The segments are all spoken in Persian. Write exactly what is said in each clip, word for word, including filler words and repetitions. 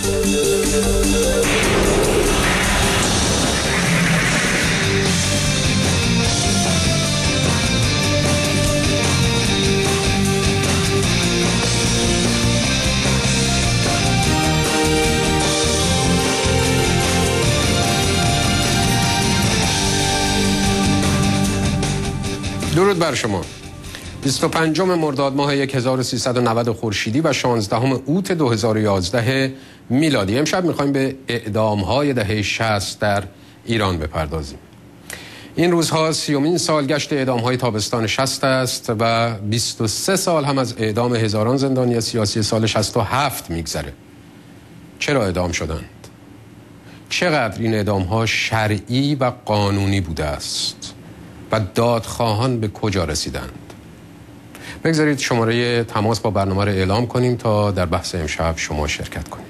درود بر شما. بیست و پنجم مرداد ماه هزار و سیصد و نود خورشیدی و شانزدهم اوت دو هزار و یازده میلادی. امشب میخوایم به اعدام‌های دهه شصت در ایران بپردازیم. این روزها سیومین سالگشت اعدام‌های تابستان شصت است و بیست و سه سال هم از اعدام هزاران زندانی سیاسی سال شصت و هفت میگذره. چرا اعدام شدند؟ چقدر این اعدام‌ها شرعی و قانونی بوده است؟ و دادخواهان به کجا رسیدند؟ بگذارید شماره تماس با برنامه را اعلام کنیم تا در بحث امشب شما شرکت کنید.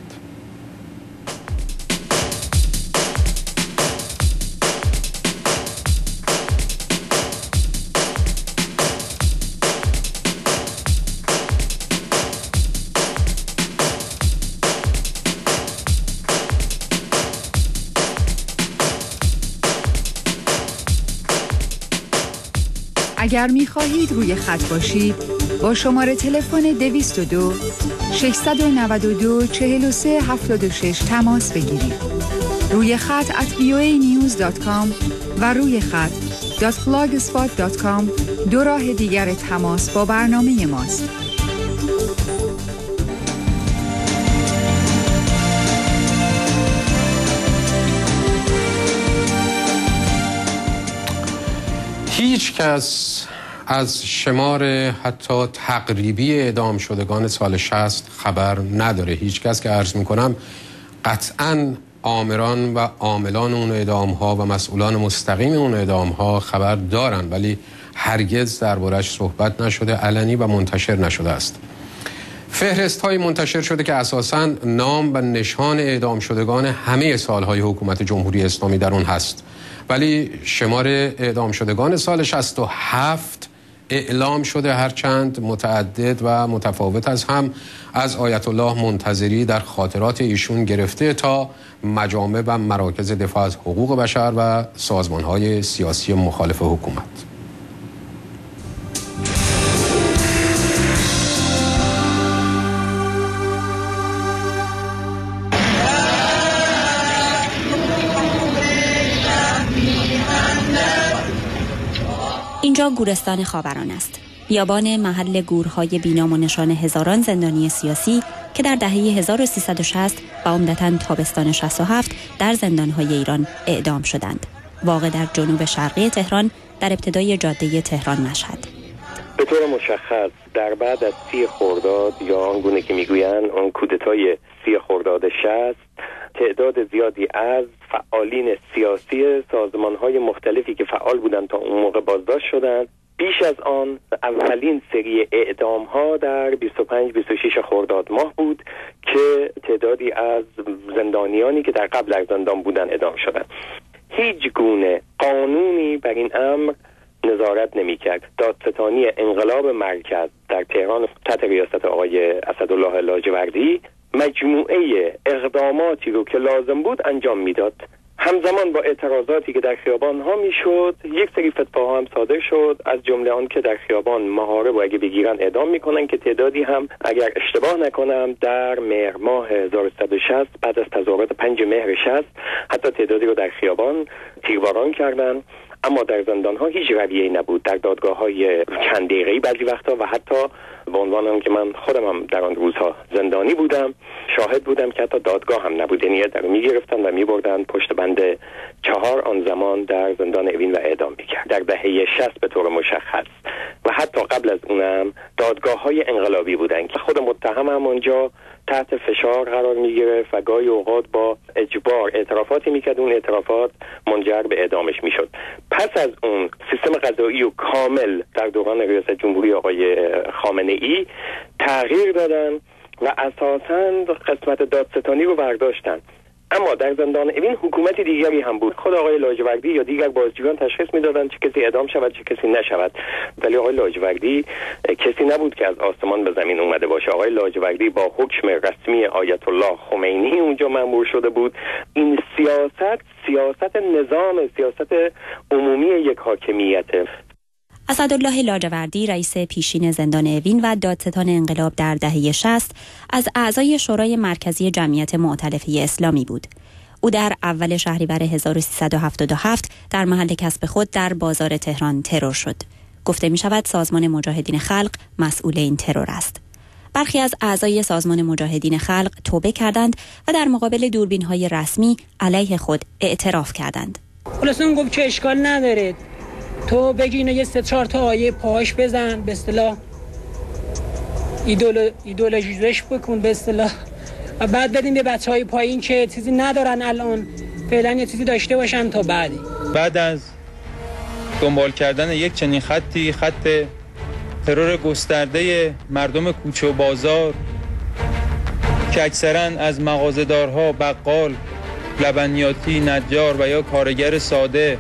اگر می‌خواهید روی خط باشید با شماره تلفن دویست و دو ششصد و نود و دو چهل و سه هفتاد و شش تماس بگیرید. روی خط ات وی او ای نیوز دات کام و روی خط دات بلاگسپات دات کام دو راه دیگر تماس با برنامه ماست. هیچ کس از شمار حتی تقریبی اعدام شدگان سال شصت خبر نداره. هیچ کس که عرض میکنم قطعاً آمران و عاملان اون اعدام ها و مسئولان مستقیم اون اعدام ها خبر دارن، ولی هرگز دربارش صحبت نشده، علنی و منتشر نشده است. فهرست های منتشر شده که اساساً نام و نشان اعدام شدگان همه سالهای حکومت جمهوری اسلامی در اون هست، ولی شمار اعدام شدگان سال شصت و هفت اعلام شده، هرچند متعدد و متفاوت از هم، از آیت الله منتظری در خاطرات ایشون گرفته تا مجامع و مراکز دفاع از حقوق بشر و سازمان‌های سیاسی مخالف حکومت. اینجا گورستان خاوران است. بیابان محل گورهای بینام و نشان هزاران زندانی سیاسی که در دهه هزار و سیصد و شصت و عمدتاً تابستان شصت و هفت در زندانهای ایران اعدام شدند. واقع در جنوب شرقی تهران در ابتدای جاده تهران مشهد. به طور مشخص در بعد از سی خرداد یا آنگونه که میگویند اون کودتای سی خرداد شصت، تعداد زیادی از فعالین سیاسی سازمان‌های مختلفی که فعال بودند تا اون موقع بازداشت شدند. بیش از آن اولین سری اعدام‌ها در بیست و پنج بیست و شش خرداد ماه بود که تعدادی از زندانیانی که در قبل از زندان بودند اعدام شدند. هیچ گونه قانونی بر این امر نظارت نمی‌کرد. دادستانی انقلاب مرکز در تهران تحت ریاست آقای اسدالله لاجوردی مجموعه اقداماتی رو که لازم بود انجام میداد. همزمان با اعتراضاتی که در خیابان ها میشد، یک سری فتواها هم صادر شد، از جمله آن که در خیابان محارب و اگه بگیرن اعدام میکنن، که تعدادی هم اگر اشتباه نکنم در مهر ماه هزار و سیصد و شصت بعد از تظاهرات پنج مهر شصت حتی تعدادی رو در خیابان تیرباران کردن. اما در زندان ها هیچ رویه‌ای نبود. در دادگاه های چند دقیقه‌ای بعضی وقتا و حتی به عنوانم که من خودم هم در آن روزها زندانی بودم، شاهد بودم که حتی دادگاه هم نبود، یعنی در میگرفتن و میبردن پشت بند چهار آن زمان در زندان اوین و اعدام میکرد. در دهه شصت به طور مشخص و حتی قبل از اونم دادگاه های انقلابی بودن که خود متهم هم اونجا تحت فشار قرار میگرفت و گاهی اوقات با اجبار اعترافاتی میکرد، اون اعترافات منجر به اعدامش میشد. پس از اون سیستم قضایی و کامل در دوران ریاست جمهوری آقای خامنه ای تغییر دادن و اساساً قسمت دادستانی رو برداشتن. اما در زندان اوین حکومت دیگری هم بود. خود آقای لاجوردی یا دیگر بازجویان تشخیص میدادند چه کسی اعدام شود چه کسی نشود، ولی آقای لاجوردی کسی نبود که از آسمان به زمین اومده باشه. آقای لاجوردی با حکم رسمی آیت الله خمینی اونجا مأمور شده بود. این سیاست سیاست نظام، سیاست عمومی یک حاکمیته. اسدالله لاجوردی رئیس پیشین زندان اوین و دادستان انقلاب در دهه شصت از اعضای شورای مرکزی جمعیت مؤتلفه اسلامی بود. او در اول شهریور هزار و سیصد و هفتاد و هفت در محل کسب خود در بازار تهران ترور شد. گفته می شود سازمان مجاهدین خلق مسئول این ترور است. برخی از اعضای سازمان مجاهدین خلق توبه کردند و در مقابل دوربین‌های رسمی علیه خود اعتراف کردند. خلاصون گفت که اشکال نداره، تو بگی اینو یه سه چهار تا آیه پاهاش بزن، به اصطلاح ایدولو ایدئولوژیزش بکن به اصطلاح، و بعد بدیم به بچهای پایین که چیزی ندارن الان، فعلا یه چیزی داشته باشن تا بعدی. بعد از دنبال کردن یک چنین خطی، خط ترور گسترده مردم کوچه و بازار که اکثرا از مغازه‌دارها، بقال، لبنیاتی، نجار و یا کارگر ساده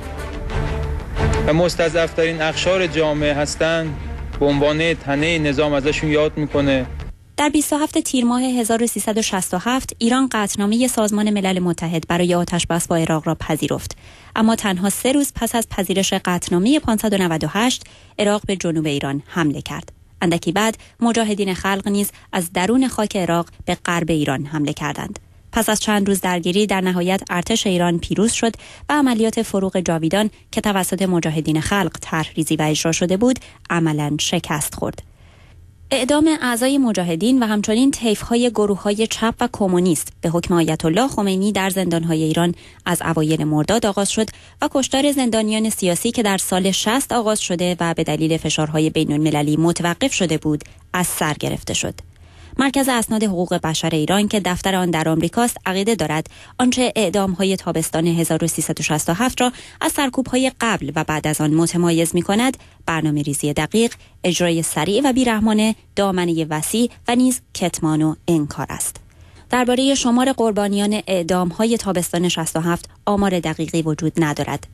و مستضعف‌ترین اقشار جامعه هستند، به عنوان تنه نظام ازشون یاد میکنه. در بیست و هفتم تیر ماه هزار و سیصد و شصت و هفت ایران قطعنامه سازمان ملل متحد برای آتش‌بس با عراق را پذیرفت، اما تنها سه روز پس از پذیرش قطعنامه پانصد و نود و هشت عراق به جنوب ایران حمله کرد. اندکی بعد مجاهدین خلق نیز از درون خاک عراق به غرب ایران حمله کردند. پس از چند روز درگیری در نهایت ارتش ایران پیروز شد و عملیات فروغ جاویدان که توسط مجاهدین خلق طرح‌ریزی و اجرا شده بود عملاً شکست خورد. اعدام اعضای مجاهدین و همچنین طیف‌های گروه‌های چپ و کمونیست به حکم آیت الله خمینی در زندان‌های ایران از اوایل مرداد آغاز شد و کشتار زندانیان سیاسی که در سال شصت آغاز شده و به دلیل فشارهای بین‌المللی متوقف شده بود از سر گرفته شد. مرکز اسناد حقوق بشر ایران که دفتر آن در آمریکاست عقیده دارد آنچه اعدام‌های تابستان هزار و سیصد و شصت و هفت را از سرکوب‌های قبل و بعد از آن متمایز می‌کند، برنامه‌ریزی دقیق، اجرای سریع و بی‌رحمانه، دامنه وسیع و نیز کتمان و انکار است. درباره شمار قربانیان اعدام‌های تابستان شصت و هفت آمار دقیقی وجود ندارد.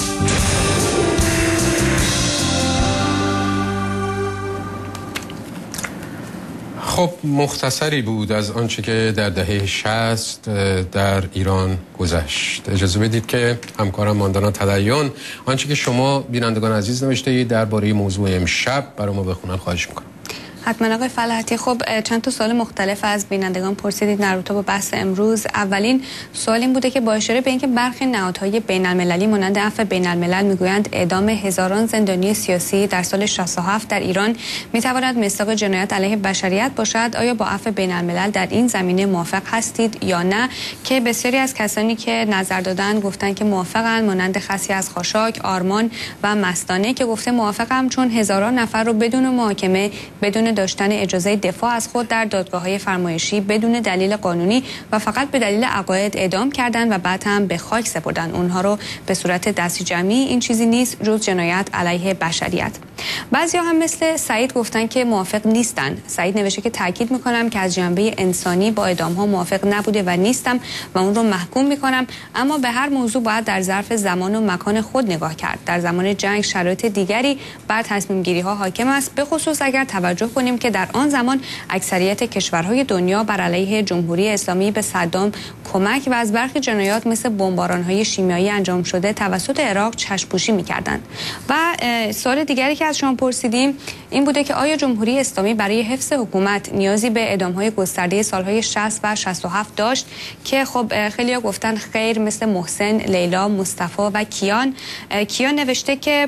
خب مختصری بود از آنچه که در دهه شصت در ایران گذشت. اجازه بدید که همکارم ماندانا تدیان آنچه که شما بینندگان عزیز نوشته اید درباره موضوع امشب برای ما بخونن خواهش میکنم. حتما آقای فلاحتی. خب چند تا سوال مختلف از بینندگان پرسیدید در رابطه با بحث امروز. اولین سوال این بوده که با اشاره به اینکه برخی نهادهای بین‌المللی مانند عفو بین‌الملل میگویند اعدام هزاران زندانی سیاسی در سال شصت و هفت در ایران میتواند مصداق جنایت علیه بشریت باشد، آیا با عفو بین‌الملل در این زمینه موافق هستید یا نه؟ که بسیاری از کسانی که نظر دادن گفتن که موافقن، مانند خسی از خاشاک، آرمان و مستانه که گفته موافقم چون هزاران نفر رو بدون محاکمه، بدون داشتن اجازه دفاع از خود در دادگاه‌های فرمایشی، بدون دلیل قانونی و فقط به دلیل عقاید اعدام کردن و بعد هم به خاک سپردن اونها رو به صورت دستی جمعی. این چیزی نیست جز جنایت علیه بشریت. بعضیا هم مثل سعید گفتن که موافق نیستن. سعید نوشته که تاکید میکنم که از جنبه انسانی با اعدام‌ها موافق نبوده و نیستم و اون رو محکوم میکنم، اما به هر موضوع باید در ظرف زمان و مکان خود نگاه کرد. در زمان جنگ شرایط دیگری بر تصمیم گیری ها حاکم است، به خصوص اگر توجه کنیم که در آن زمان اکثریت کشورهای دنیا بر علیه جمهوری اسلامی به صدام کمک و از برخی جنایات مثل بمباران‌های شیمیایی انجام شده توسط عراق چشم‌پوشی می‌کردند. و سوال دیگری که از شما پرسیدیم این بوده که آیا جمهوری اسلامی برای حفظ حکومت نیازی به اعدام‌های گسترده سال‌های شصت و شصت و هفت داشت؟ که خب خیلی‌ها گفتن خیر، مثل محسن، لیلا، مصطفی و کیان. کیان نوشته که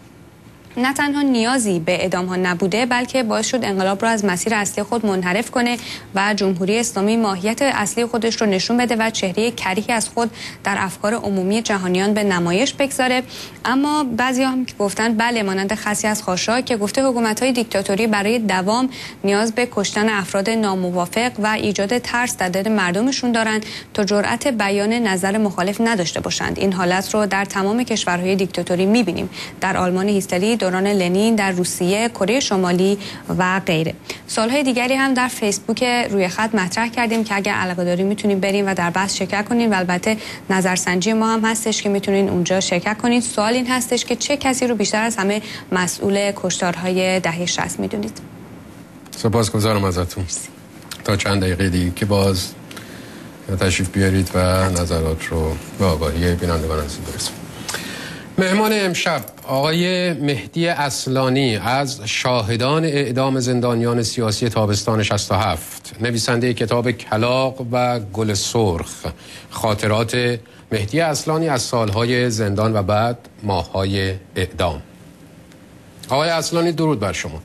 نه تنها نیازی به اعدام ها نبوده بلکه باعث شد انقلاب را از مسیر اصلی خود منحرف کنه و جمهوری اسلامی ماهیت اصلی خودش رو نشون بده و چهره کریهی از خود در افکار عمومی جهانیان به نمایش بگذاره. اما بعضیا هم گفتن بله، مانند خسی از خاشاک که گفته حکومت‌های دیکتاتوری برای دوام نیاز به کشتن افراد ناموافق و ایجاد ترس در دل مردمشون دارند تا جرأت بیان نظر مخالف نداشته باشند. این حالت رو در تمام کشورهای دیکتاتوری می‌بینیم. در آلمان هیتلری دوران لنین در روسیه، کره شمالی و غیره. سوالهای دیگری هم در فیسبوک روی خط مطرح کردیم که اگر علاقه دارین میتونین بریم و در بحث شرکت کنین و البته نظرسنجی ما هم هستش که میتونین اونجا شرکت کنین. سوال این هستش که چه کسی رو بیشتر از همه مسئول کشتارهای دهه شصت میدونید؟ سپاسگزارم ازتون. تا چند دقیقه دیگه که باز تشریف بیارید و نظرات رو به آگاهی بینندگان عزیز برسونید. مهمان امشب آقای مهدی اصلانی از شاهدان اعدام زندانیان سیاسی تابستان شصت و هفت، نویسنده کتاب کلاغ و گل سرخ، خاطرات مهدی اصلانی از سالهای زندان و بعد ماههای اعدام. آقای اصلانی درود بر شما.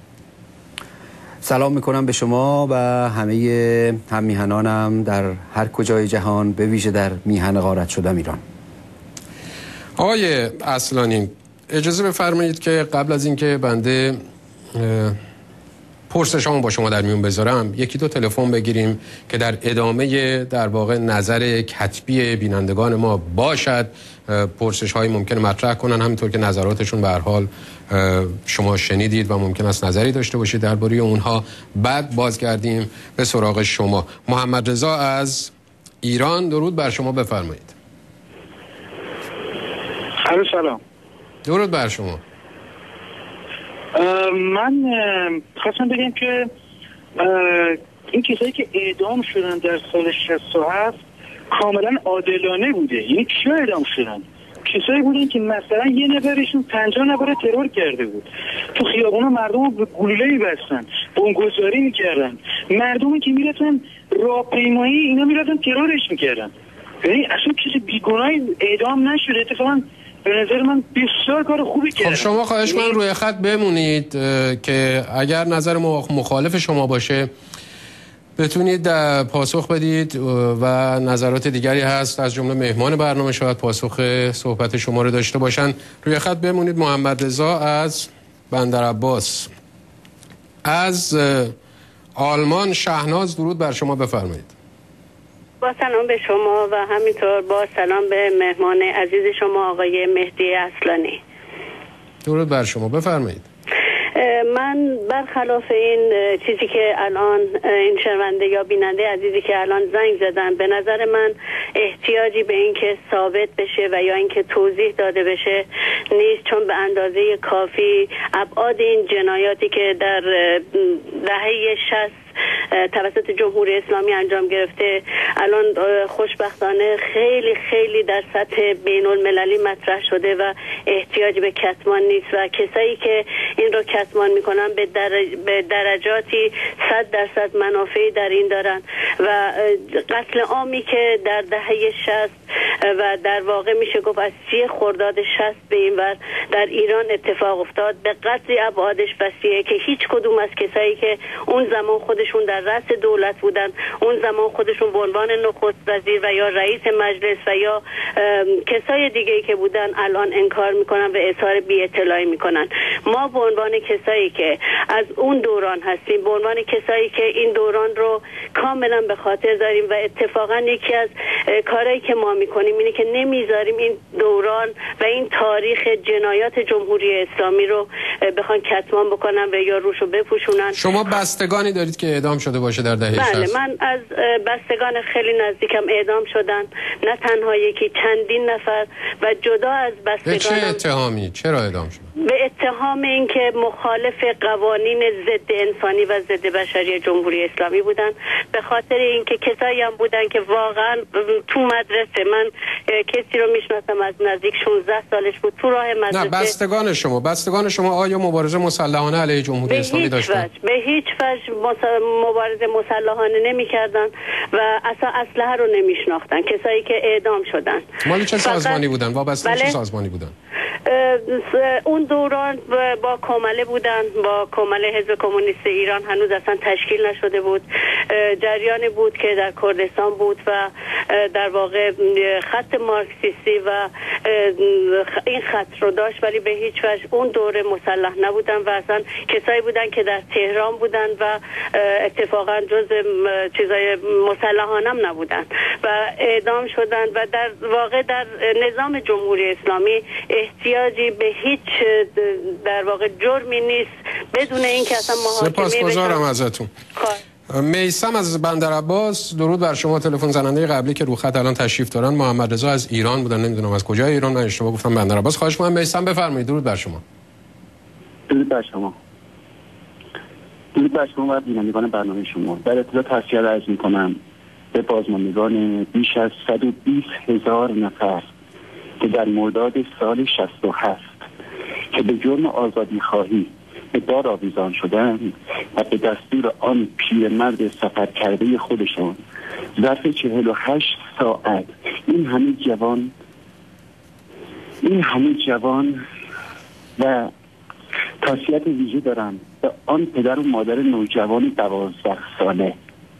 سلام میکنم به شما و همه هم میهنانم در هر کجای جهان، به ویژه در میهن غارت شدم ایران. آقای اصلانی اجازه بفرمایید که قبل از اینکه بنده پرسشامو با شما در میون بذارم یکی دو تلفن بگیریم که در ادامه در واقع نظر کتبی بینندگان ما باشد. پرسش های ممکن مطرح کنن، همینطور که نظراتشون به هر حال شما شنیدید و ممکن است نظری داشته باشید درباره اونها. بعد بازگردیم به سراغ شما. محمد رضا از ایران، درود بر شما، بفرمایید. سلام. درود بر شما. من خواستم بگم که این کسایی که اعدام شدن در سال شصت و هفت کاملا عادلانه بوده. یعنی کیا اعدام شدن؟ کسایی بودن که مثلا یه نفرشون پنجاه نفر ترور کرده بود، تو خیابونا مردم رو به گلوله می‌بستن، بمبگذاری میکردن، مردمی که میرفتن راهپیمایی اینا میرفتن ترورش میکردن. یعنی اصلا کسی بیگناهی اعدام نشده. اتفاقا به نظر من بسیار کار خوبی کردن. خب شما خواهش من روی خط بمونید که اگر نظر مخالف شما باشه بتونید پاسخ بدید و نظرات دیگری هست از جمله مهمان برنامه شاید پاسخ صحبت شما رو داشته باشن. روی خط بمونید. محمد رضا از بندر عباس از آلمان، شهناز، درود بر شما، بفرمایید. با سلام به شما و همینطور با سلام به مهمان عزیز شما آقای مهدی اصلانی. درود بر شما، بفرمایید. من برخلاف این چیزی که الان این شنونده یا بیننده عزیزی که الان زنگ زدن، به نظر من احتیاجی به این که ثابت بشه و یا اینکه توضیح داده بشه نیست، چون به اندازه کافی ابعاد این جنایاتی که در دهه شصت توسط جمهوری اسلامی انجام گرفته الان خوشبختانه خیلی خیلی در سطح بین المللی مطرح شده و احتیاج به کتمان نیست و کسایی که این رو کتمان میکنن به, درج... به درجاتی صد درصد منافعی در این دارن و قتل عامی که در دهه شصت و در واقع میشه گفت از سی خرداد شصت به این ور در ایران اتفاق افتاد به قدری ابعادش وسیعه که هیچ کدوم از کسایی که اون زمان خودشون در رأس دولت بودن، اون زمان خودشون به عنوان نخست وزیر و یا رئیس مجلس و یا کسای دیگه‌ای که بودن الان انکار میکنن و اظهار بی اطلاعی میکنن. ما به عنوان کسایی که از اون دوران هستیم، به عنوان کسایی که این دوران رو کاملا به خاطر داریم و اتفاقا یکی از کارهایی که ما میکنیم اینه که نمیذاریم این دوران و این تاریخ جنایات جمهوری اسلامی رو بخوان کتمان بکنن و یا روشو بپوشونن. شما بستگانی دارید که اعدام شده باشه در دهه شصت؟ بله، من از بستگان خیلی نزدیکم اعدام شدن، نه تنها یکی، چندین نفر و جدا از بستگان. به چه اتهامی؟ چرا اعدام شدن؟ به اتهام اینکه مخالف قوانین ضد انسانی و ضد بشری جمهوری اسلامی بودن، به خاطر اینکه کسایی هم بودن که واقعا تو مدرسه، من کسی رو میشناسم از نزدیک شانزده سالش بود، تو راه مدرسه. نه، بستگان شما بستگان شما آیا مبارزه مسلحانه علیه جمهوری اسلامی داشتن؟ به هیچ وجه مبارزه مسلحانه نمی‌کردن و اصلا اسلحه رو نمی‌شناختن. کسایی که اعدام شدن مال چه سازمانی بودن؟ وابسته به چه سازمانی بودن؟ اون دوران با کمله بودن، با کمله حزب کمونیست ایران هنوز اصلا تشکیل نشده بود. جریانی بود که در کردستان بود و در واقع خط مارکسیستی و این خط رو داشت، ولی به هیچ وجه اون دوره مسلح نبودن و اصلا کسایی بودن که در تهران بودن و اتفاقا جز چیزای مسلحانم نبودن و اعدام شدن. و در واقع در نظام جمهوری اسلامی احتیاجی به هیچ در واقع جرمی نیست بدون اینکه اصلا محاکمه بشه. سپاسگزارم ازتون. میثم از بندرعباس، درود بر شما. تلفن زننده قبلی که رو خط الان تشریف دارن محمد رضا از ایران بودن، نمیدونم از کجای ایران، من اشتباه گفتم بندرعباس. خواهش می‌کنم میثم بفرمایید. درود بر شما. درود بر شما. درود بر شما و بینندگان برنامه شما. در ابتدا تسلیت عرض می‌کنم به بازماندگان بیش از صد و بیست هزار نفر که در مرداد سال شصت و هفت که به جرم آزادی خواهی به دار آویزان شدند و به دستور آن پیرمرد سفر کرده خودشان ظرف چهل و هشت ساعت این همه جوان این همه جوان و تاسیت ویژه دارم به آن پدر و مادر نوجوان دوازده ساله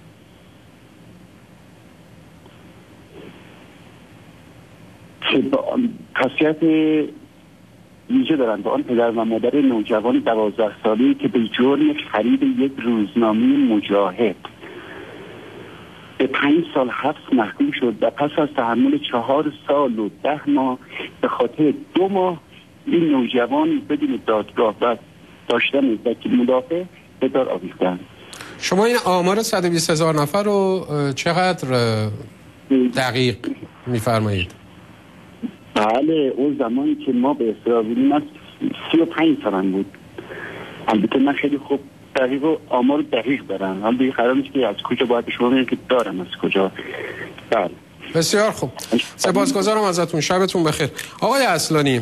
که به آن تاسیت ویژه دارن به آن پدر و مادر نوجوان دوازده ساله‌ای که به جرم خرید یک روزنامه مجاهد به پنج سال حبس محکوم شد و پس از تحمل چهار سال و ده ماه به خاطر دو ماه این نوجوان بدون دادگاه و داشتن وکیل مدافع به دار آویختند. شما این آمار صد و بیست هزار نفر رو چقدر دقیق میفرمایید؟ بله، اون زمانی که ما به اصطلاح بودیم از سی و پنج سالم بود. البته من خیلی خوب دقیق و آمار دقیق دارم. حالا دیگه قرار نیست که از کجا باید شما بگم که دارم از کجا. بله. بسیار خوب. سپاسگزارم ازتون. شبتون بخیر. آقای اصلانی،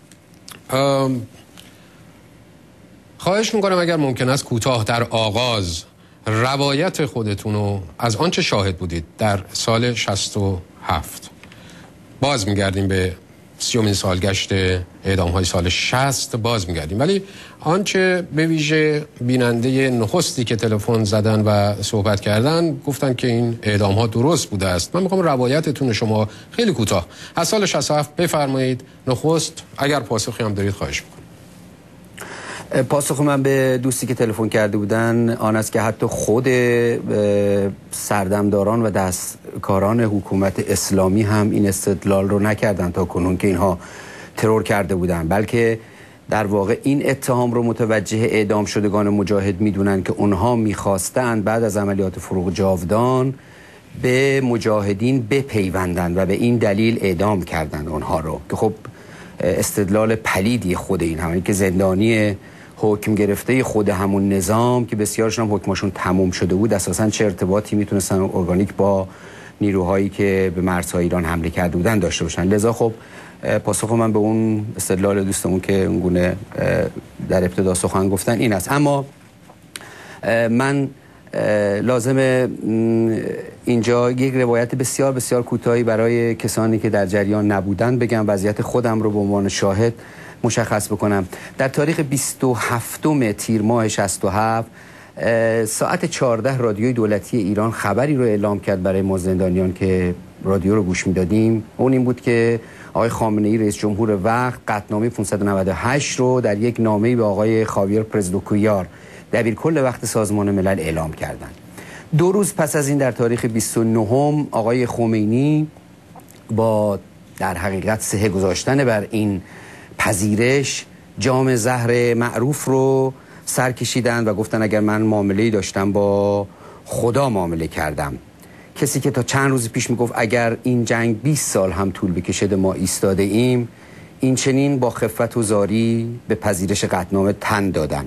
خواهش میکنم اگر ممکن است کوتاه در آغاز روایت خودتون رو از آنچه شاهد بودید در سال شصت و هفت، باز میگردیم به سیومین سالگشت اعدام های سال شصت باز میگردیم، ولی آنچه به ویژه بیننده نخستی که تلفن زدن و صحبت کردن گفتن که این اعدام ها درست بوده است. من میخوام روایتتون شما خیلی کوتاه از سال شصت و هفت بفرمایید. نخست اگر پاسخی هم دارید خواهش میکنم. پاسخ من به دوستی که تلفن کرده بودن آن است که حتی خود سردمداران و دستکاران حکومت اسلامی هم این استدلال رو نکردن تا کنون که اینها ترور کرده بودن، بلکه در واقع این اتهام رو متوجه اعدام شدگان مجاهد میدونن که اونها میخواستند بعد از عملیات فروغ جاودان به مجاهدین بپیوندن و به این دلیل اعدام کردن اونها رو، که خب استدلال پلیدی خود این همونی که زندانی حکم گرفته خود همون نظام که بسیارشون هم حکمشون تموم شده بود اساساً چه ارتباطی میتونستن ارگانیک با نیروهایی که به مرزهای ایران حمله کرده بودن داشته باشن. لذا خب پاسخ من به اون استدلال دوستمون که اونگونه در ابتدا سخن گفتن این است. اما من لازمه اینجا یک روایت بسیار بسیار کوتاهی برای کسانی که در جریان نبودن بگم، وضعیت خودم رو به عنوان شاهد مشخص بکنم. در تاریخ بیست و هفتم تیر ماه شصت و هفت ساعت چهارده رادیوی دولتی ایران خبری رو اعلام کرد برای ما زندانیان که رادیو رو گوش میدادیم. اون این بود که آقای خامنه‌ای رئیس جمهور وقت قطعنامه پانصد و نود و هشت رو در یک نامه‌ای به آقای خاویر پرزدوکویار دبیرکل وقت سازمان ملل اعلام کردند. دو روز پس از این در تاریخ بیست و نهم آقای خمینی با در حقیقت صحه گذاشتن بر این پذیرش جام زهر معروف رو سر کشیدن و گفتن اگر من معامله‌ای داشتم با خدا معامله کردم. کسی که تا چند روز پیش میگفت اگر این جنگ بیست سال هم طول بکشه ما ایستاده ایم، این چنین با خفت و زاری به پذیرش قطعنامه تن دادن.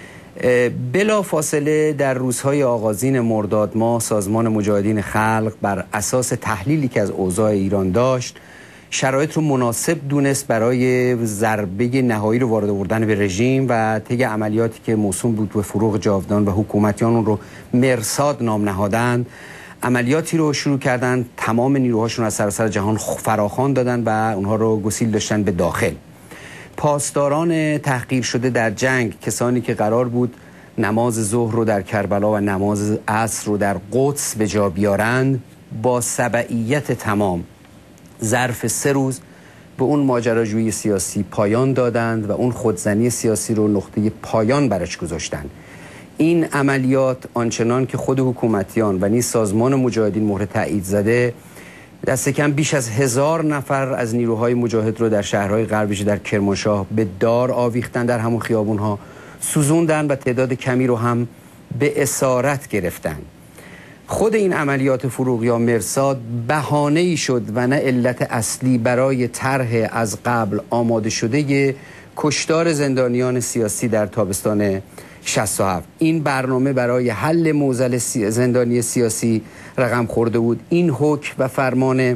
بلا فاصله در روزهای آغازین مرداد ماه سازمان مجاهدین خلق بر اساس تحلیلی که از اوضاع ایران داشت شرایط رو مناسب دونست برای ضربه نهایی رو وارد آوردن به رژیم و طی عملیاتی که موسوم بود به فروغ جاودان و حکومتیان اون رو مرصاد نام نهادند، عملیاتی رو شروع کردن، تمام نیروهاشون از سراسر جهان فراخوان دادن و اونها رو گسیل داشتن به داخل. پاسداران تحقیر شده در جنگ، کسانی که قرار بود نماز ظهر رو در کربلا و نماز عصر رو در قدس به جا بیارند، با سبعیت تمام ظرف سه روز به اون ماجراجویی سیاسی پایان دادند و اون خودزنی سیاسی رو نقطه پایان برش گذاشتند. این عملیات آنچنان که خود حکومتیان و نیز سازمان مجاهدین مهر تایید زده، دست کم بیش از هزار نفر از نیروهای مجاهد رو در شهرهای غربی در کرمانشاه به دار آویختن، در همون خیابونها سوزوندن و تعداد کمی رو هم به اسارت گرفتن. خود این عملیات فروغ یا مرصاد بهانه‌ای شد و نه علت اصلی برای طرح از قبل آماده شده کشتار زندانیان سیاسی در تابستان شصت و هفت. این برنامه برای حل معضل زندانی سیاسی رقم خورده بود. این حکم و فرمان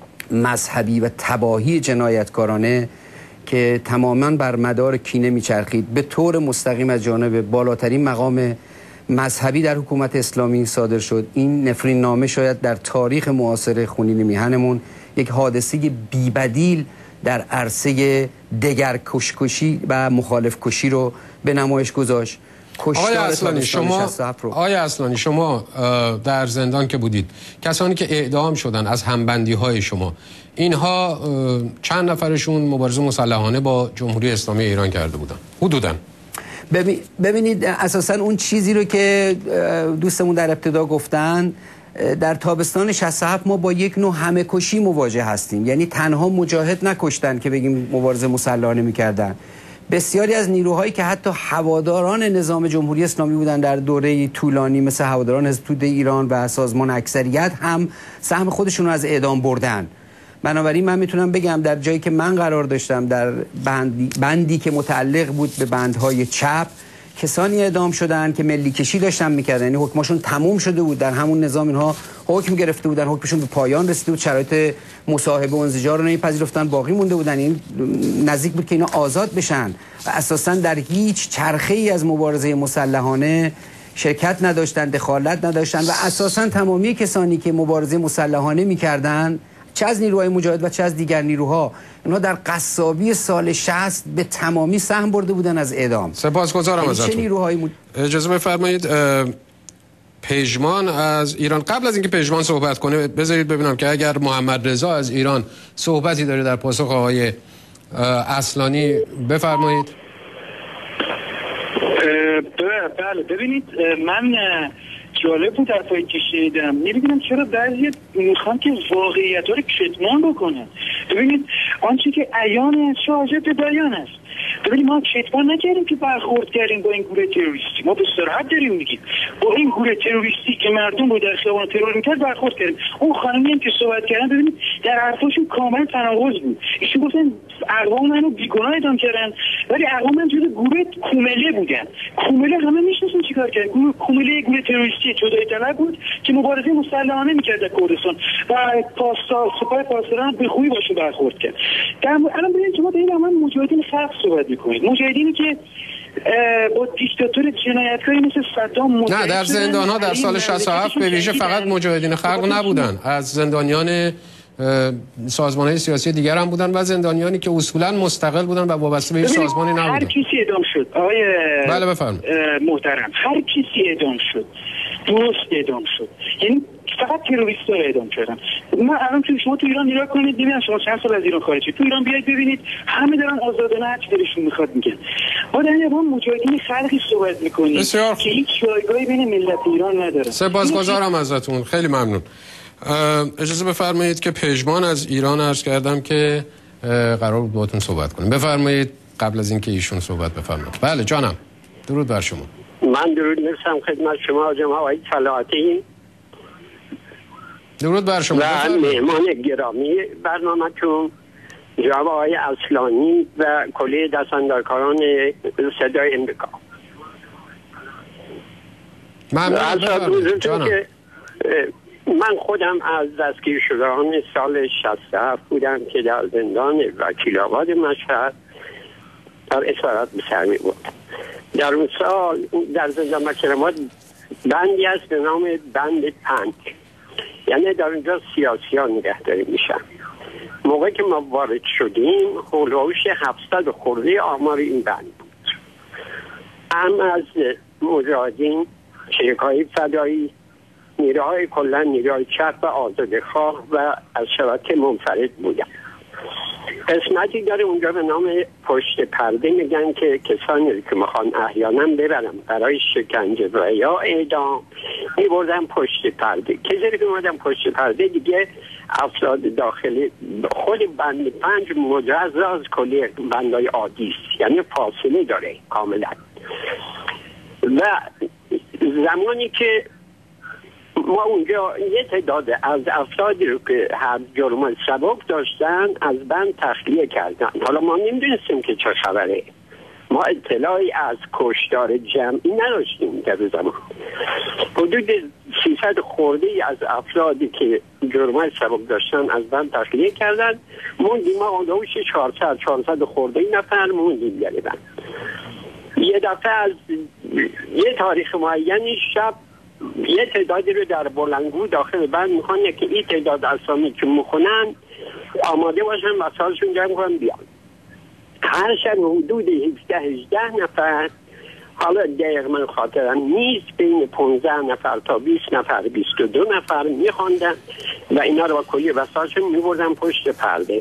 مذهبی و تباهی جنایتکارانه که تماما بر مدار کینه میچرخید به طور مستقیم از جانب بالاترین مقام مذهبی در حکومت اسلامی صادر شد. این نفرین نامه شاید در تاریخ معاصر خونین میهنمون یک حادثه بی‌بدیل در عرصه دگر کشکشی و مخالف کشی رو به نمایش گذاشت. آقای اصلانی شما آقای اصلانی شما در زندان که بودید، کسانی که اعدام شدن از همبندی های شما، اینها چند نفرشون مبارزه مسلحانه با جمهوری اسلامی ایران کرده بودن حدوداً؟ ببینید اساساً اون چیزی رو که دوستمون در ابتدا گفتن، در تابستان شصت و هفت ما با یک نوع همه کشی مواجه هستیم. یعنی تنها مجاهد نکشتن که بگیم مبارزه مسلحانه میکردن، بسیاری از نیروهایی که حتی هواداران نظام جمهوری اسلامی بودن در دوره طولانی، مثل هواداران حزب توده ایران و سازمان اکثریت، هم سهم خودشون رو از اعدام بردن. بنابراین من میتونم بگم در جایی که من قرار داشتم، در بندی, بندی که متعلق بود به بندهای چپ، کسانی اعدام شدن که ملی کشی داشتن میکردن، یعنی حکمشون تموم شده بود، در همون نظام اینها حکم گرفته بودن، حکمشون به پایان رسیده بود، شرایط مصاحبه و انزجار رو نمیپذیرفتن، باقی مونده بودن، این نزدیک بود که اینا آزاد بشن و اساسا در هیچ چرخه‌ای از مبارزه مسلحانه شرکت نداشتن، دخالت نداشتن و اساسا تمامی کسانی که مبارزه مسلحانه میکردن، چه از نیروهای مجاهد و چه از دیگر نیروها، اینها در قصابی سال شصت به تمامی سهم برده بودن از اعدام. سپاسگزارم ازتون. چه نیروهای مج... اجازه بفرمایید پژمان از ایران، قبل از اینکه پژمان صحبت کنه بذارید ببینم که اگر محمد رضا از ایران صحبتی داره در پاسخ آقای اصلانی بفرمایید. بله ببینید، من جالب بود حرفایی که شنیدم. نمیدونم چرا بعضی میخوان که واقعیت ها رو کتمان بکنن. ببینید آنچه که عیان است شاهد به بیان است. ببینید ما کتمان نکردیم که برخورد کردیم با این گروه تروریستی، ما به صراحت داریم میگیم با این گروه تروریستی که مردم رو در خیابان ترور میکرد برخورد کردیم. اون خانمی هم که صحبت کردن ببینید در حرفاشون کاملا تناقض بود. ایشون گفتن اقوام منو بیگناه اعدام کردن، ولی اقوام من جزو گروه کومله بودن. کومله همه میشناسن چیکار کرد. گروه کومله گروه تروریستی جدای طلب بود که مبارزه مسلحانه میکرد در کردستان و پاسدار سپاه پاسداران به خوبی باشه برخورد کرد. در الان ببینید شما دارید من مجاهدین خلق صحبت میکنید، مجاهدینی که با دیکتاتور جنایتکاری مثل صدام نه در زندان ها در سال شصت و هفت به ویژه فقط مجاهدین خلق نبودن، از زندانیان سازمان های سیاسی دیگر هم بودن و زندانیانی که اصولا مستقل بودن و وابسته به هیچ سازمانی نبودن. هر کسی اعدام شد آقای بله بفرمایید محترم، هر کسی اعدام شد، درست اعدام شد، یعنی فقط تروریست‌ها اعدام کردن. ما الان تو شما تو ایران نگاه کنید ببینید شما چند سال از ایران خارج شدید، تو ایران بیاید ببینید همه دارن آزادانه هر چی دلشون میخواد میگن. ما داریم با مجاهدین خلقی صحبت میکنیم که هیچ جایگاهی بین ملت ایران نداره. سپاسگزارم ازتون، خیلی ممنون. اجازه بفرمایید که پژمان از ایران عرض کردم که قرار بود باهاتون صحبت کنیم. بفرمایید قبل از اینکه ایشون صحبت بفرمایید. بله جانم، درود بر شما. من درود میرسم خدمت شما جناب آقای سلاطین. درود بر شما. و مهمان گرامی برنامه‌تون جناب آقای اصلانی و کلیه دستاندرکاران صدای امریکا. ممنون. جانم. من خودم از دستگیر شدگان سال شصت و هفت بودم که در زندان وکیل آباد مشهد در اسارت به سر می بود. در اون سال در زندان وکیل آباد بندی است به نام بند پنج، یعنی در اونجا سیاسی ها نگهداری میشن. موقع که ما وارد شدیم هولوش هفتصد خورده آمار این بند بود. هم از مجاهدین، شرکای فدایی نیروهای کلا نیروهای چپ و آزادخواه و از شبکه منفرد بودن. قسمتی داره اونجا به نام پشت پرده، میگن که کسانی که میخوان احیانا ببرن برای شکنجه و یا اعدام میبردن پشت پرده. کسی که میبردن پشت پرده دیگه افراد داخلی خود بند پنج مجزا از کلی بندهای عادی است، یعنی فاصله داره کاملا. و زمانی که ما اونجا یه تعداد از افرادی رو که هر جرم سبک داشتن از بند تخلیه کردن. حالا ما نمیدونستیم که چه خبره، ما اطلاعی از کشتار جمعی نداشتیم در زمان. حدود سیصد خورده ای از افرادی که جرم سبک داشتن از بند تخلیه کردن، موندیم ما حدود چهارصد چهارصد خورده ای نفر موندیم در بند. یه دفعه از یه تاریخ معینی شب یه تعدادی رو در بلندگو داخل بند میخوانه که این تعداد اسامی که میخونن آماده باشن و سالشون جمع کنن بیان. هر شب حدود هفده هجده نفر، حالا دقیق من خاطرم نیست، بین پانزده نفر تا بیست نفر بیست و دو نفر میخواندن و اینا رو با کلی وسایلشون میبردن پشت پرده.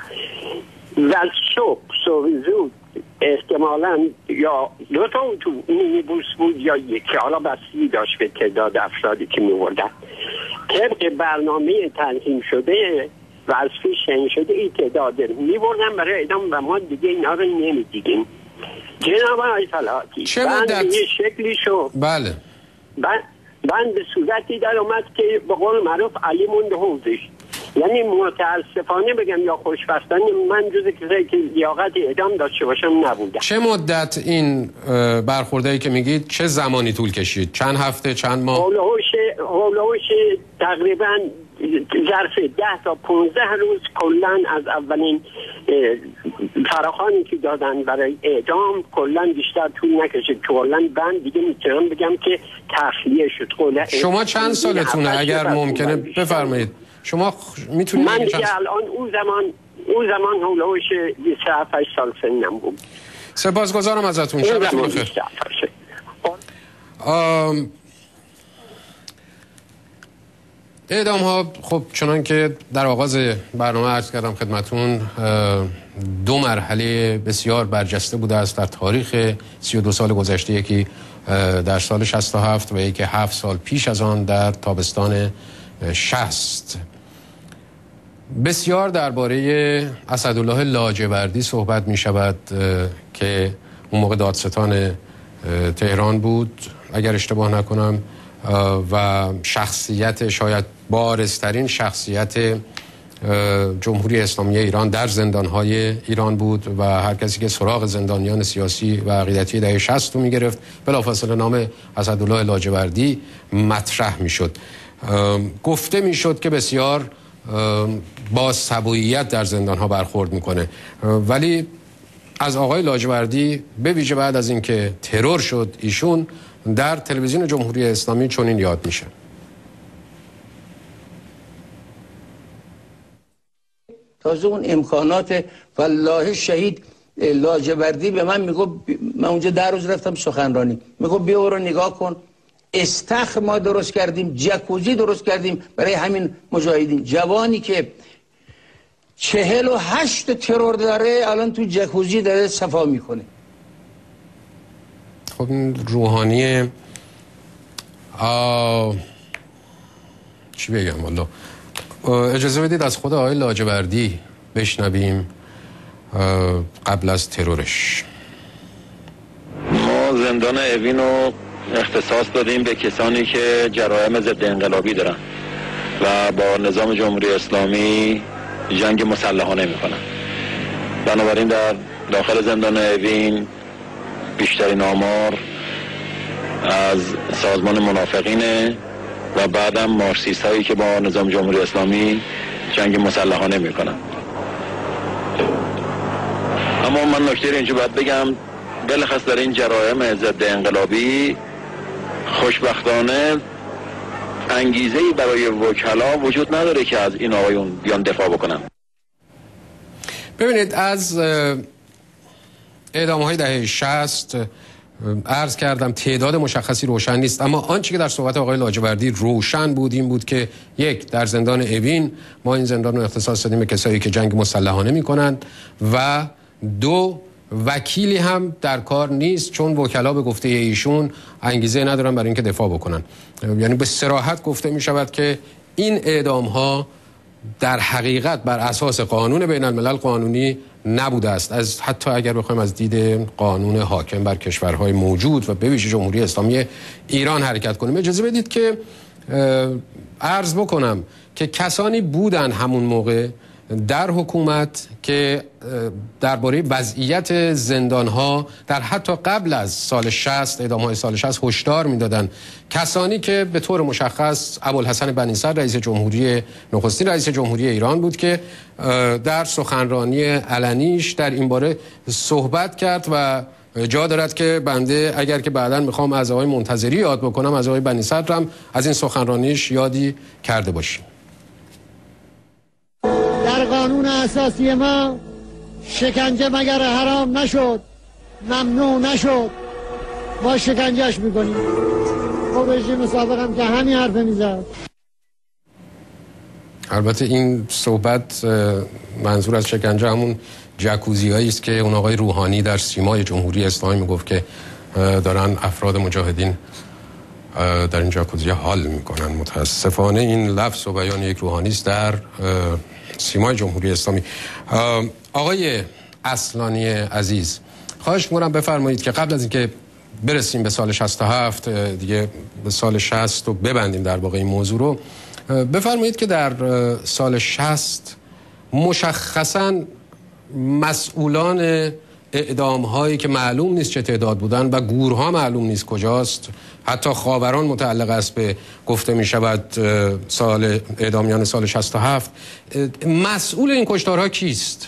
و صبح صبح زود احتمالاً یا دو تا تو مینیبوس بود یا یکی، حالا بستگی داشت به تعداد افرادی که می‌بردن. طبق برنامه تنظیم شده و از پیش تعیین شده این تعداد می‌بردن برای اعدام و ما دیگه اینا رو نمی‌دیدیم. جناب آقای طلعتی، چه مدت؟ یه شکلی شد. بله. بند بند به صورتی در اومد که به قول معروف علی موند حوزش. یعنی متاسفانه بگم یا خوشبختانه من جز کسایی که لیاقت اعدام داشته باشم نبودم. چه مدت این برخوردهایی که میگید چه زمانی طول کشید؟ چند هفته، چند ماه؟ هولوش هولوش تقریبا ظرف ده تا پانزده روز کلا از اولین فراخوانی که دادن برای اعدام کلا بیشتر طول نکشید. کلا بند دیگه میتونم بگم که تخلیه شد. شما چند سالتونه اگر ممکنه بفرمایید؟ شما میتونید؟ من دیگه الان اون زمان اون زمان هولوش بیست و هفت سال سنم بود. سپاسگزارم ازتون. شبتون بخیر. اعدام ها خب چنان که در آغاز برنامه عرض کردم خدمتون دو مرحله بسیار برجسته بوده است در تاریخ سی و دو سال گذشته، یکی در سال شصت و هفت و یکی هفت سال پیش از آن در تابستان شصت. بسیار درباره اسدالله لاجوردی صحبت می شود که اون موقع دادستان تهران بود اگر اشتباه نکنم و شخصیت شاید بارزترین شخصیت جمهوری اسلامی ایران در زندانهای ایران بود و هر کسی که سراغ زندانیان سیاسی و عقیدتی دهه شصت رو می گرفت بلافاصله نام اسدالله لاجوردی مطرح می شد. گفته می شد که بسیار با سبوییت در زندانها برخورد میکنه، ولی از آقای لاجوردی به ویژه بعد از اینکه ترور شد ایشون در تلویزیون جمهوری اسلامی چنین یاد میشه. تازه اون امکانات والله شهید لاجوردی به من میگو، من اونجا در روز رفتم سخنرانی، میگو بیا رو نگاه کن، استخر ما درست کردیم، جکوزی درست کردیم برای همین مجاهدین. جوانی که چهل و هشت ترور داره الان تو جکوزی داره صفا میکنه. خب این روحانی آه... چی بگم والا. اجازه بدید از خود آقای لاجوردی بشنویم قبل از ترورش. ما زندان اوین رو اختصاص دادیم به کسانی که جرایم ضد انقلابی دارن و با نظام جمهوری اسلامی جنگ مسلحانه میکنن. بنابراین در داخل زندان اوین بیشترین آمار از سازمان منافقینه و بعدم مارکسیست هایی که با نظام جمهوری اسلامی جنگ مسلحانه میکنن. اما من نکته اینجا باید بگم، بلخص در این جرایم ضد انقلابی خوشبختانه انگیزه‌ای برای وکلا وجود نداره که از این آقایون بیان دفاع بکنن. ببینید از اعدام‌های دهه شصت عرض کردم تعداد مشخصی روشن نیست، اما آنچه که در صحبت آقای لاجوردی روشن بود این بود که یک، در زندان اوین ما این زندان رو اختصاص دادیم به کسایی که جنگ مسلحانه میکنند و دو، وکیلی هم در کار نیست چون وکلا به گفته ایشون انگیزه ندارن برای اینکه دفاع بکنن. یعنی به صراحت گفته می شود که این اعدام ها در حقیقت بر اساس قانون بین الملل قانونی نبوده است، از حتی اگر بخوایم از دید قانون حاکم بر کشورهای موجود و به ویژه جمهوری اسلامی ایران حرکت کنیم. اجازه بدید که عرض بکنم که کسانی بودن همون موقع در حکومت که درباره وضعیت زندان‌ها در حتی قبل از سال شصت، اعدام‌های سال شصت هشدار می‌دادند. کسانی که به طور مشخص ابوالحسن بنی صدر رئیس جمهوری نخستین رئیس جمهوری ایران بود که در سخنرانی علنیش در این باره صحبت کرد و جا دارد که بنده اگر که بعداً می‌خوام از آقای منتظری یاد بکنم، از آقای بنی صدر هم از این سخنرانیش یادی کرده باشیم. در قانون اساسی ما شکنجه مگر حرام نشد، ممنوع نشد، ما شکنجهش میکنیم. خب رژیم سابق هم که همین حرف میزد. البته این صحبت منظور از شکنجه همون جکوزی هایی است که اون آقای روحانی در سیمای جمهوری اسلامی میگفت که دارن افراد مجاهدین در این جکوزی حال میکنن. متاسفانه این لفظ و بیان یک روحانی است در سیمای جمهوری اسلامی. آقای اصلانی عزیز، خواهش می‌کنم بفرمایید که قبل از اینکه برسیم به سال شصت و هفت دیگه به سال شصت رو ببندیم در واقع این موضوع رو، بفرمایید که در سال شصت مشخصاً مسئولان اعدام هایی که معلوم نیست چه تعداد بودن و گورها معلوم نیست کجاست، حتی خاوران متعلق است به گفته می شود سال اعدامیان سال شصت و هفت، مسئول این کشتارها کیست؟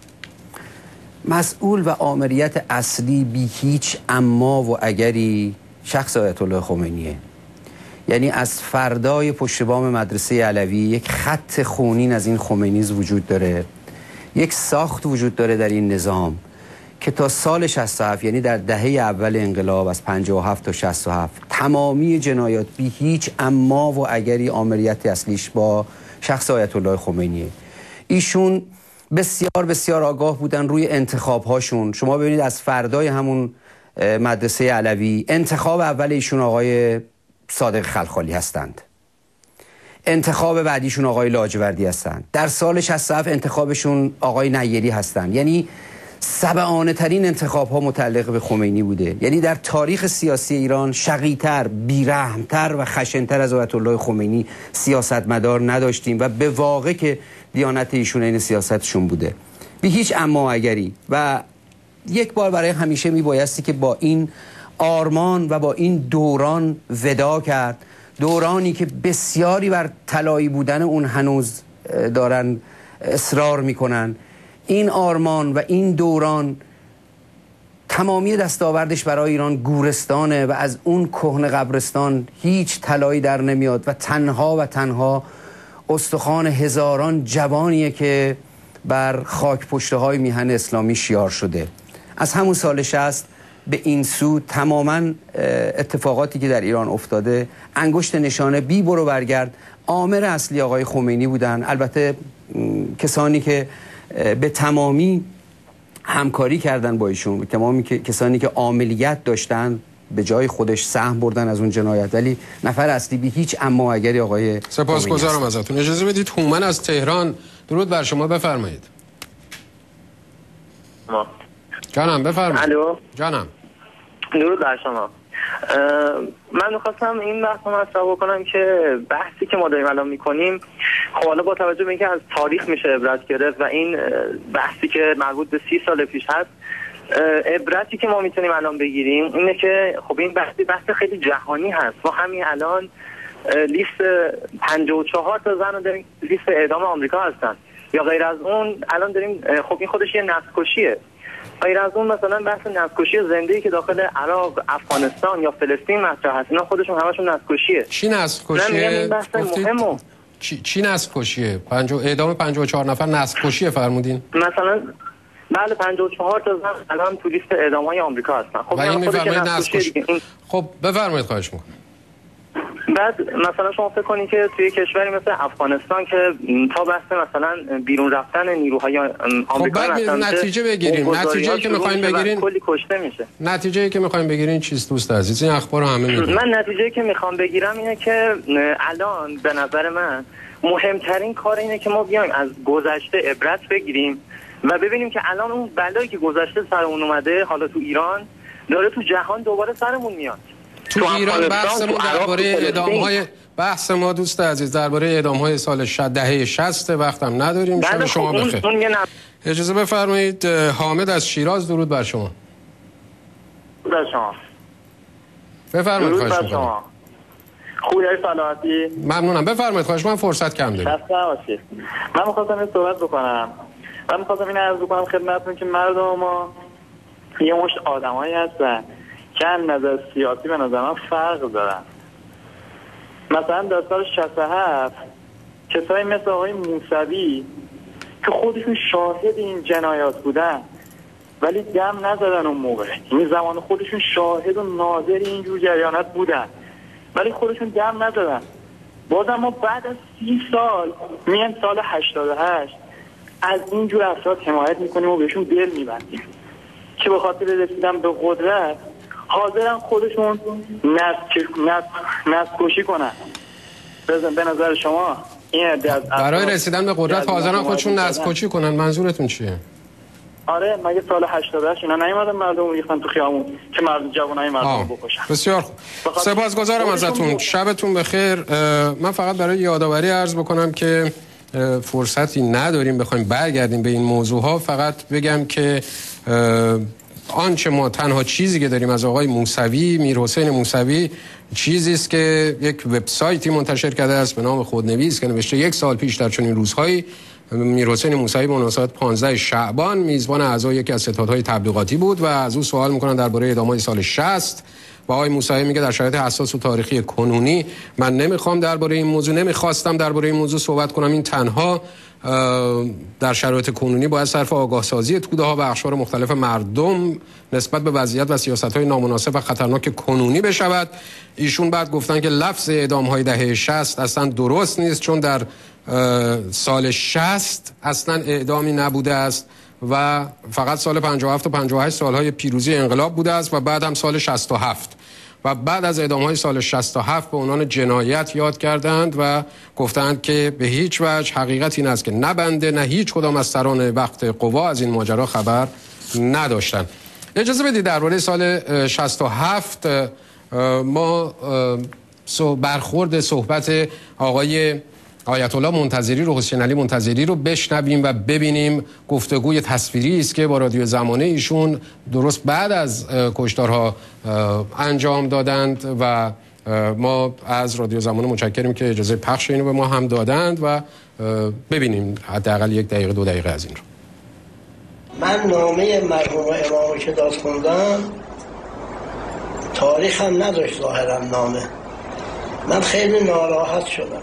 مسئول و آمریت اصلی بی هیچ اما و اگری شخص آیت الله خمینیه. یعنی از فردای پشت بام مدرسه علوی یک خط خونین از این خمینیز وجود داره، یک ساخت وجود داره در این نظام که تا سال شصت و هفت، یعنی در دهه اول انقلاب از پنجاه و هفت تا شصت و هفت، تمامی جنایات بی هیچ اما و اگری آمریت اصلیش با شخص آیت الله خمینیه. ایشون بسیار بسیار آگاه بودن روی انتخاب هاشون. شما ببینید از فردای همون مدرسه علوی انتخاب اول ایشون آقای صادق خلخالی هستند، انتخاب بعدیشون آقای لاجوردی هستند، در سال شصت و هفت انتخابشون آقای نیری هستند. یعنی سبعانه ترین انتخاب ها متعلق به خمینی بوده. یعنی در تاریخ سیاسی ایران شقی‌تر، بیرحمتر و خشن‌تر از آیت الله خمینی سیاستمدار نداشتیم و به واقع که دیانت ایشون این سیاستشون بوده، بی هیچ اما اگری. و یک بار برای همیشه می بایستی که با این آرمان و با این دوران ودا کرد، دورانی که بسیاری بر طلایی بودن اون هنوز دارن اصرار میکنن. این آرمان و این دوران تمامی دستاوردش برای ایران گورستانه و از اون کهنه قبرستان هیچ طلایی در نمیاد و تنها و تنها استخوان هزاران جوانیه که بر خاک پشته های میهن اسلامی شیار شده. از همون سال شصت به این سو تماما اتفاقاتی که در ایران افتاده انگشت نشانه بی برو برگرد آمر اصلی آقای خمینی بودن. البته کسانی که به تمامی همکاری کردن با ایشون، تمامی کسانی که عاملیت داشتن به جای خودش سهم بردن از اون جنایت، ولی نفر اصلی بی هیچ اما اگری آقای سپاسگزارم ازتون. اجازه بدید هومن از تهران درود بر شما بفرمایید. ما جانم بفرمایید. الو جانم درود بر شما. من می‌خواستم این بحث رو مطرح بکنم که بحثی که ما داریم الان می‌کنیم، خب حالا با توجه به اینکه از تاریخ میشه عبرت گرفت و این بحثی که مربوط به سی سال پیش هست، عبرتی که ما میتونیم الان بگیریم اینه که خب این بحثی بحث خیلی جهانی هست. ما همین الان لیست پنجاه و چهار تا زن رو داریم لیست اعدام آمریکا هستن، یا غیر از اون الان داریم، خب این خودش یه نسل‌کشیه. غیر از اون مثلا بحث نسل‌کشی زنده‌ای که داخل عراق، افغانستان یا فلسطین مطرح هست، اینا خودشون همشون نسل‌کشیه. چی نسل‌کشیه؟ این بحث مهمه. چی چی نسل‌کشیه؟ پنجاه اعدام پنجاه و چهار نفر نسل‌کشیه فرمودین؟ مثلا بله پنجاه و چهار تا زن الان تو لیست اعدام‌های آمریکا هستن. خب این می‌فرمایید نسل این... خب بفرمایید خواهش می‌کنم. بعد مثلا شما فکر کنید که توی کشوری مثل افغانستان که تا بحث مثلا بیرون رفتن نیروهای آمریکا خب بعد نتیجه بگیریم، نتیجه‌ای که می‌خواید بگیرین کلی کشته میشه. نتیجه‌ای که می‌خواید بگیرین چیست دوست عزیز؟ این اخبار رو همه می‌دونن. من نتیجه‌ای که می‌خوام بگیرم اینه که الان به نظر من مهمترین کار اینه که ما بیایم از گذشته عبرت بگیریم و ببینیم که الان اون بلایی که گذشته سرمون اومده حالا تو ایران داره تو جهان دوباره سرمون میاد. تو, تو ایران بحث ما درباره اعدام‌های بحث ما دوست عزیز درباره اعدام‌های سال دهه شصت وقتم نداریم. شب شما بخیر. اجازه بفرمایید حامد از شیراز درود بر شما. بر شما. بفرمایید خواهش می‌کنم. خوبی سلامتی؟ ممنونم. بفرمایید خواهش من فرصت کم دارم. خسته نباشید. من می‌خواستم یه صحبت بکنم. من می‌خواستم این عرض بکنم خدمتتون که مردم ما یه مشت آدمایی هستن که از نظر سیاسی به نظر من فرق دارن. مثلا در سال شصت و هفت کسایی مثل آقای موسوی که خودشون شاهد این جنایات بودن ولی دم نزدن اون موقع، این زمان خودشون شاهد و ناظر اینجور جریانات بودن ولی خودشون دم نزدن. بازم ما بعد از سی سال میان سال هشتاد و هشت از اینجور افراد حمایت میکنیم و بهشون دل میبندیم که به خاطر رسیدن به قدرت حاضرن خودشون نسل کشی کنن. بزن به نظر شما این برای رسیدن به قدرت حاضرن خودشون نسل کشی کنن، منظورتون چیه؟ آره مگه سال هشتاد و هشت اینا نیومدن مردم ریختن تو خیابون که مردم جوانای مردم بکشن؟ بسیار خوب. سپاسگزارم ازتون. شبتون بخیر. من فقط برای یادآوری عرض بکنم که فرصتی نداریم بخوایم برگردیم به این موضوع ها. فقط بگم که آنچه ما تنها چیزی که داریم از آقای موسوی، میرحسین موسوی، چیزی است که یک وبسایتی منتشر کرده است به نام خودنویس که نوشته یک سال پیش در چنین روزهایی میرحسین موسوی به مناسبت پانزده شعبان میزبان اعضای یکی از ستادهای تبلیغاتی بود و از او سوال میکنن درباره اعدام‌های سال شصت و آقای موسوی میگه در شرایط حساس و تاریخی کنونی من نمیخوام درباره این موضوع نمیخواستم درباره این موضوع صحبت کنم. این تنها در شرایط کنونی باید صرف آگاه سازی توده‌ها و اقشار مختلف مردم نسبت به وضعیت و سیاست‌های نامناسب و خطرناک کنونی بشود. ایشون بعد گفتن که لفظ اعدام‌های دهه شصت اصلا درست نیست چون در سال شصت اصلا اعدامی نبوده است و فقط سال پنجاه و هفت و پنجاه و هشت سالهای پیروزی انقلاب بوده است و بعد هم سال شصت و هفت و بعد از اعدام‌های سال شصت و هفت به عنوان جنایت یاد کردند و گفتند که به هیچ وجه حقیقت این است که نه بنده نه هیچ کدام از سران وقت قوا از این ماجرا خبر نداشتند. اجازه بدید درباره سال شصت و هفت ما برخورد صحبت آقای آیت الله منتظری رو حسین علی منتظری رو بشنویم و ببینیم. گفتگوی تصویری است که با رادیو زمانه ایشون درست بعد از کشتارها انجام دادند و ما از رادیو زمانه متشکریم که اجازه پخش اینو به ما هم دادند و ببینیم حداقل یک دقیقه دو دقیقه از این رو. من نامه مرحوم امام که داد خوندم تاریخ هم نداشت ظاهرا نامه. من خیلی ناراحت شدم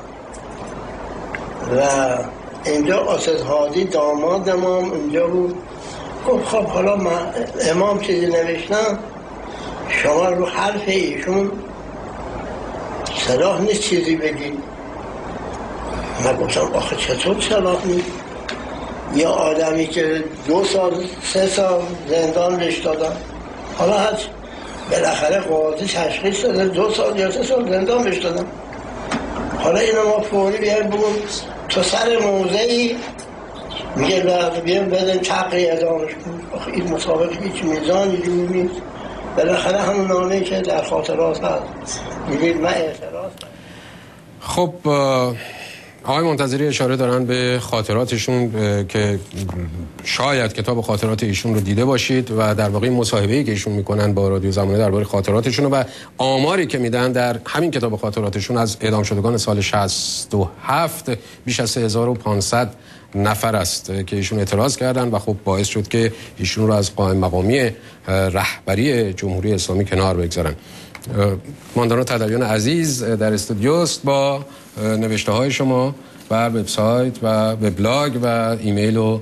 و اینجا آسد هادی داماد امام اینجا بود گفت خب حالا من امام چیزی نوشتم شما رو حرف ایشون صلاح نیست چیزی بگید. من گفتم آخه چطور صلاح نیست؟ یا آدمی که دو سال سه سال زندان بهش دادن حالا هست بالاخره قاضی تشخیص داده دو سال یا سه سال زندان بهش دادن حالا اینو ما فوری بیایم بگم تو سر موضعی میگه بیایم بدن تقریه ادامش کن. آخه این مطابق هیچ میزانی جور نیست. بالاخره همون نامه‌ای که در خاطرات هست میگید من اعتراض. خب آقای منتظری اشاره دارن به خاطراتشون که شاید کتاب خاطرات ایشون رو دیده باشید و در واقع مصاحبه‌ای که ایشون میکنن با رادیو زمانه درباره خاطراتشون و آماری که میدن در همین کتاب خاطراتشون از اعدام شدگان سال شصت و هفت بیش از سه هزار و پانصد نفر است که ایشون اعتراض کردن و خب باعث شد که ایشون رو از قائم مقامی رهبری جمهوری اسلامی کنار بگذارن. ماندانا تدوین عزیز در استودیوست با نوشته های شما بر وبسایت و وبلاگ و ایمیل و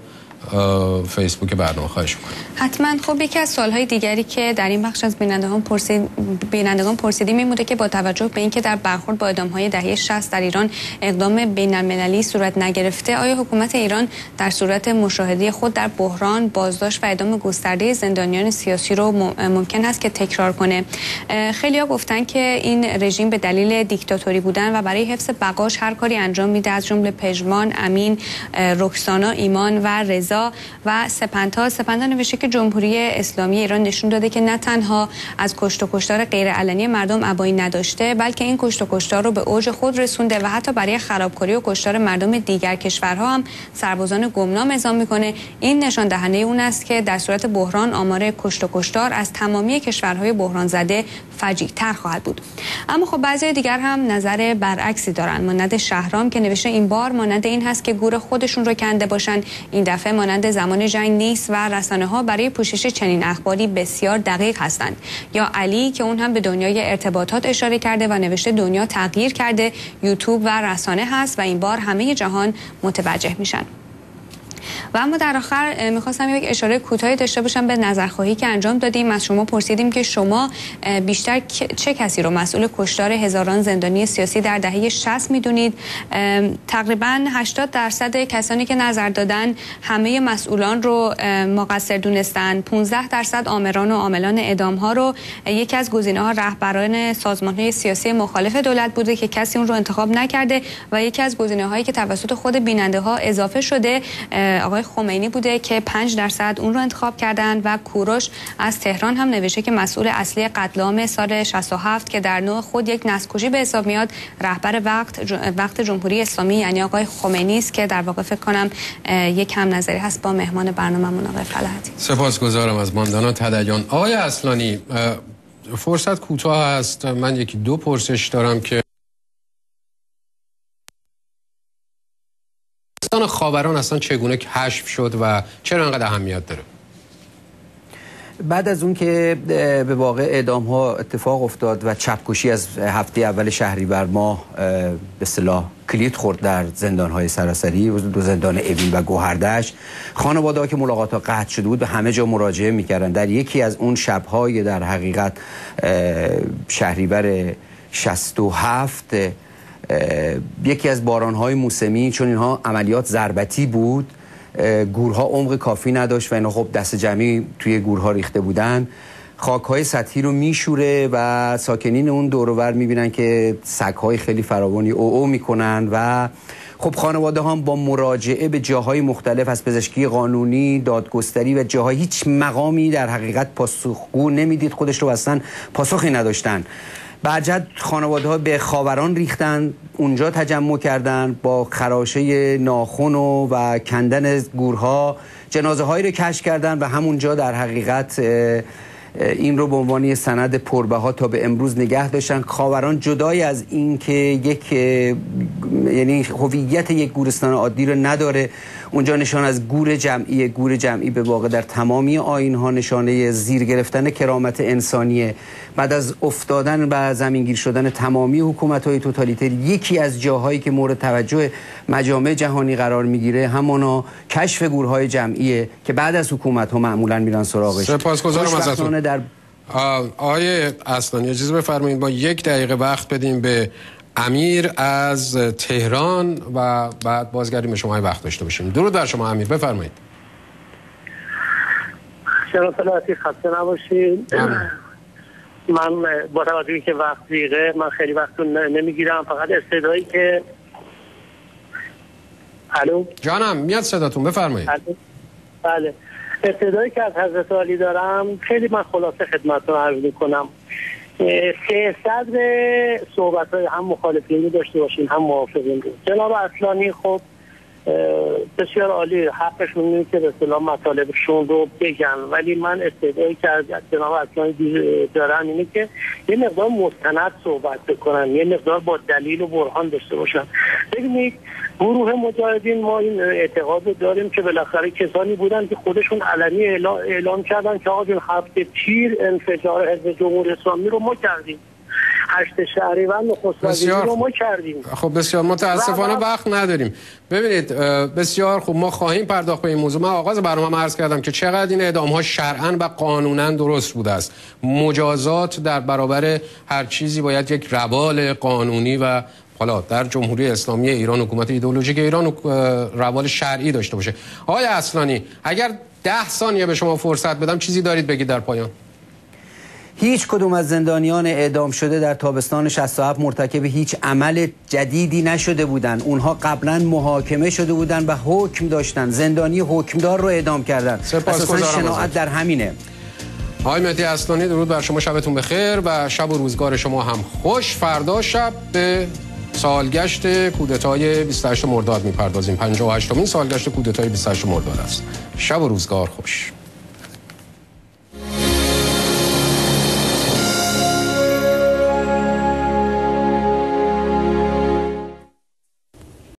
فیسبوک برنامه. خواهش می‌کنم. حتما. خب یکی از سوال‌های دیگری که در این بخش از بینندگان پرسید بینندگان پرسیدیم این بوده که با توجه به اینکه در برخورد با اعدام‌های دهه شصت در ایران اقدام بین‌المللی صورت نگرفته، آیا حکومت ایران در صورت مشاهده خود در بحران، بازداشت و اعدام گسترده زندانیان سیاسی رو ممکن است که تکرار کنه؟ خیلی‌ها گفتن که این رژیم به دلیل دیکتاتوری بودن و برای حفظ بقاش هر کاری انجام میده، از جمله پژمان، امین، رکسانا، ایمان و رضا و سپنتا. سپنتا نوشته که جمهوری اسلامی ایران نشون داده که نه تنها از کشت و کشتار غیرعلنی مردم ابایی نداشته، بلکه این کشت و کشتار رو به اوج خود رسونده و حتی برای خرابکاری و کشتار مردم دیگر کشورها هم سربازان گمنام اعزام میکنه. این نشان دهنده اون است که در صورت بحران آمار کشت و کشتار از تمامی کشورهای بحران زده فجیع‌تر خواهد بود. اما خب بعضی دیگر هم نظر برعکسی دارن، مانند شهرام که نوشته این بار مانند این هست که گور خودشون رو کنده باشن، این دفعه مانند زمان جنگ نیست و رسانه ها برای پوشش چنین اخباری بسیار دقیق هستند. یا علی که اون هم به دنیای ارتباطات اشاره کرده و نوشته دنیا تغییر کرده، یوتیوب و رسانه هست و این بار همه جهان متوجه میشن. و اما در آخر میخواستم یک اشاره کوتاهی داشته باشم به نظرخواهی که انجام دادیم. از شما پرسیدیم که شما بیشتر چه کسی رو مسئول کشتار هزاران زندانی سیاسی در دهه شصت میدونید؟ تقریبا هشتاد درصد کسانی که نظر دادن همه مسئولان رو مقصر دونستن. پانزده درصد آمران و عاملان اعدام ها رو، یکی از گزینه‌ها رهبران سازمان‌های سیاسی مخالف دولت بوده که کسی اون رو انتخاب نکرده و یکی از گزینه‌هایی که توسط خود بیننده ها اضافه شده آقای خمینی بوده که پنج درصد اون رو انتخاب کردن. و کوروش از تهران هم نوشته که مسئول اصلی قتل عام سال شصت و هفت که در نوع خود یک نسل‌کشی به حساب میاد رهبر وقت وقت جمهوری اسلامی یعنی آقای خمینی است که در واقع فکر کنم یک هم نظری هست با مهمان برنامه‌مون آقای فلاحتی. سپاسگزارم از ماندانا تدیان. آقای اصلانی فرصت کوتاه است، من یکی دو پرسش دارم که خاوران اصلا چگونه کشف شد و چرا انقدر اهمیت داره؟ بعد از اون که به واقع اعدام ها اتفاق افتاد و چپکشی از هفته اول شهریور ماه به اصطلاح کلید خورد در زندان های سراسری و دو زندان اوین و گوهردشت، خانواده ها که ملاقات ها قطع شده بود به همه جا مراجعه میکردن. در یکی از اون شب‌های در حقیقت شهریور شصت و هفت یکی از بارانهای موسمی، چون اینها عملیات ضربتی بود، گورها عمق کافی نداشت و اینا خب دست جمعی توی گورها ریخته بودن، خاکهای سطحی رو میشوره و ساکنین اون دور و بر میبینن که سگ‌های خیلی فراوانی او او میکنن و خب خانواده هم با مراجعه به جاهای مختلف از پزشکی قانونی، دادگستری و جاهای هیچ مقامی در حقیقت پاسخگو نمیدید، خودش رو اصلا پاسخی نداشتن. بعد خانواده ها به خاوران ریختن، اونجا تجمع کردن، با خراشه ناخن و, و کندن گورها جنازه هایی رو کشف کردن و همونجا در حقیقت این رو به عنوان سند پربها تا به امروز نگه داشتن. خاوران جدای از این که یک یعنی هویت یک گورستان عادی رو نداره، اونجا نشان از گور جمعی گور جمعی به واقع در تمامی آیین‌ها نشانه زیر گرفتن کرامت انسانیه. بعد از افتادن و زمینگیر شدن تمامی حکومت‌های توتالیتر، یکی از جاهایی که مورد توجه مجامع جهانی قرار میگیره همانا کشف گورهای جمعیه که بعد از حکومت‌ها معمولاً میرن سراغش. سپاسگزارم ازتون. در آقای اصلانی اجازه بفرمایید ما یک دقیقه وقت بدیم به امیر از تهران و بعد بازگردیم به شما وقت داشته باشیم. درود بر شما امیر، بفرمایید. جناب فلاحتی خسته نباشید. من با توجهی که وقت دیگه من خیلی وقت نمیگیرم، فقط استعدایی که الو جانم میاد صداتون، بفرمایید. بله، استعدایی که از حضرت علی دارم خیلی من خلاصه خدمتتون عرض میکنم. سه صدر صحبت های هم مخالفینی داشته باشین هم موافقین. جناب اصلانی خب بسیار عالی، حقشون اینه که به اصطلاح مطالبشون رو بگن، ولی من استعدایی که از جناب اصلانی دارم اینه که یه مقدار مستند صحبت بکنن، یه مقدار با دلیل و برهان داشته باشن. ببینید گروه مجاهدین ما این اعتقاد داریم که بالاخره کسانی بودن که خودشون علنی اعلام, اعلام کردن که آقا هفته تیر انفجار حزب جمهوری اسلامی رو ما کردیم. هشت شهریور نخست وزیری رو ما کردیم. خب بسیار متاسفانه وقت نداریم. ببینید بسیار خوب، ما خواهیم پرداخت به این موضوع. من آغاز برنامه عرض کردم که چقدر این اعدام ها شرعاً و قانوناً درست بوده است. مجازات در برابر هر چیزی باید یک روال قانونی و حالا در جمهوری اسلامی ایران، حکومت ایدئولوژیک ایران روال شرعی داشته باشه. آقای اصلانی، اگر ده ثانیه به شما فرصت بدم چیزی دارید بگید در پایان؟ هیچ کدوم از زندانیان اعدام شده در تابستان شصت و هفت مرتکب هیچ عمل جدیدی نشده بودند. اونها قبلا محاکمه شده بودند و حکم داشتن. زندانی حکمدار رو اعدام کردن. اساساً شناعت در همینه. آقای مهدی اصلانی، درود بر شما، شبتون بخیر و شب و روزگار شما هم خوش. فردا شب به سالگشت کودتای بیست و هشت مرداد میپردازیم. پنجاه و هشتمین سالگشت کودتای بیست و هشت مرداد است. شب و روزگار خوش.